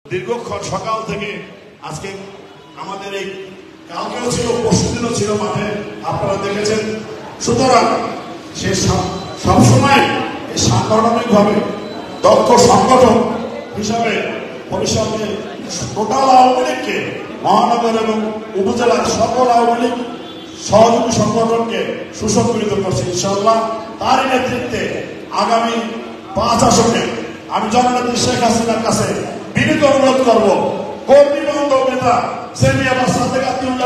দীর্ঘক্ষণ সকাল থেকে আজকে আমাদের এই কালকেও ছিল, পরশুদিনও ছিল মাঠে, আপনারা দেখেছেন। সুতরাং সে সবসময় সাংগঠনিকভাবে দক্ষ সংগঠন হিসাবে ভবিষ্যতে টোটাল আওয়ামী লীগকে, মহানগর এবং উপজেলার সকল আওয়ামী লীগ সহযোগী সংগঠনকে সুসংগঠিত করছে ইনশাআল্লাহ। তারই নেতৃত্বে আগামী 5 আসনে আমি জননেত্রী শেখ হাসিনার কাছে বিনীত অনুরোধ করব, কর্মী বান্ধব নেতা সেমি আবার সাথে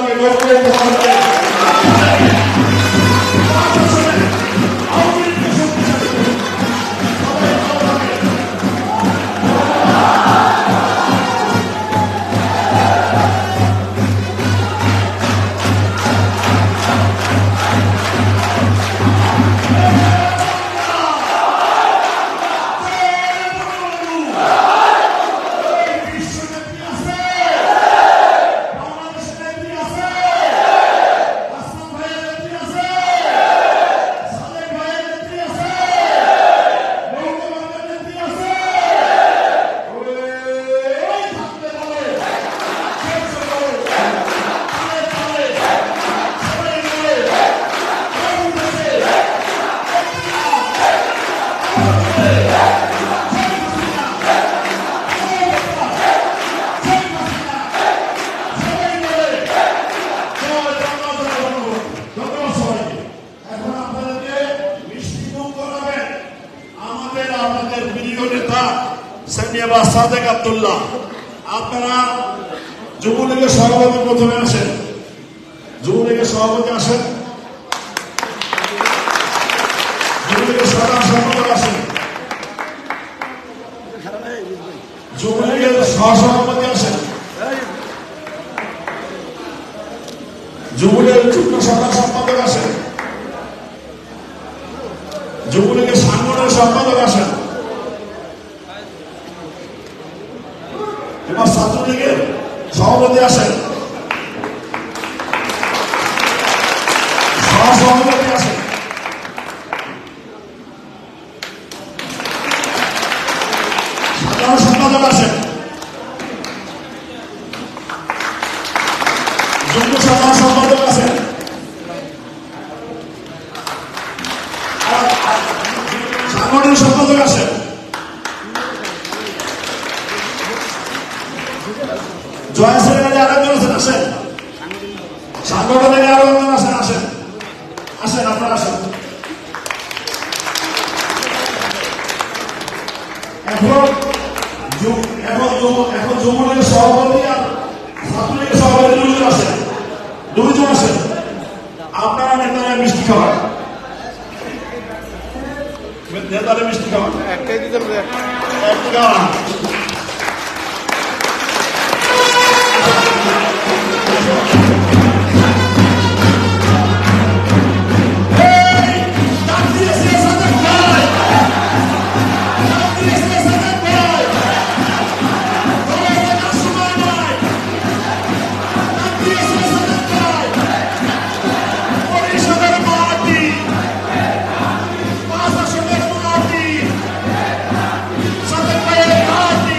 সাদেক আব্দুল্লাহ। আপনারা যুবলীগের সভাপতি প্রথমে আসেন, যুবলীগের সভাপতি আসেন, যুবলীগের সাধারণ সম্পাদক আসেন, যুবলীগের সহসভাপতি আসেন, যুবলীগের যুগ্ম সাধারণ সম্পাদক আসেন, যুবলীগের সাংগঠনিক সম্পাদক আসেন, এবার ছাত্রলীগের সভাপতি আসেন, সহসভাপতি আসেন, সাধারণ সম্পাদক আসেন, যুগ্ম সাধারণ সম্পাদক আছেন, সাংগঠনিক সম্পাদক আছেন, জয় শ্রীরাজে আরেকজন আছেন, আসেন, সাংগঠনিক আরো একজন আছেন, আসেন, আসেন, আপনারা আসেন। এখন যুবলীগের সভাপতি আর ছাত্রলীগের সভাপতি দুইজন আছেন। আপনারা নেতারা মিষ্টি খাওয়ান, নেতারা মিষ্টি খাওয়ান, একটাই দিতে খাওয়ান। Santa Fe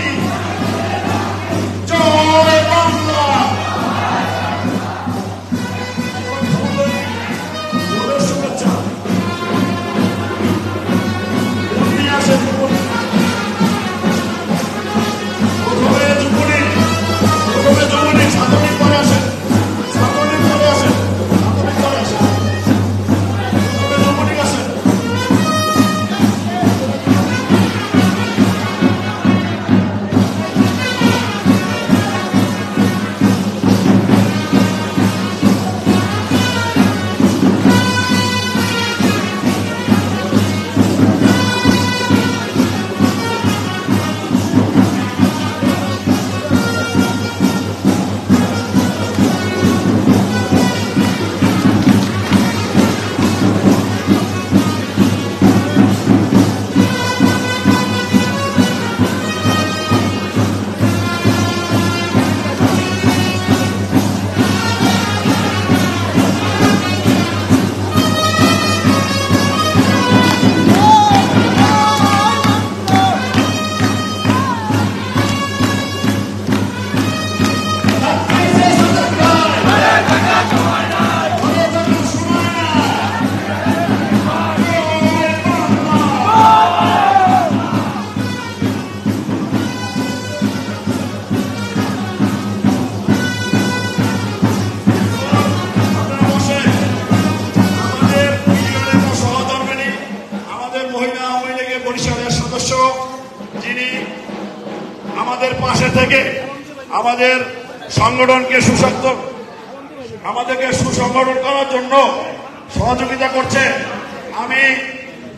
আমাদের পাশে থেকে আমাদের সংগঠনকে আমাদেরকে সুসংগঠন করার জন্য সহযোগিতা করছে। আমি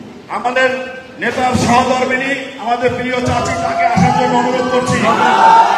আমাদের নেতার সহধর্মিনী আমাদের প্রিয় চাচি তাকে আসার জন্য অনুরোধ করছি।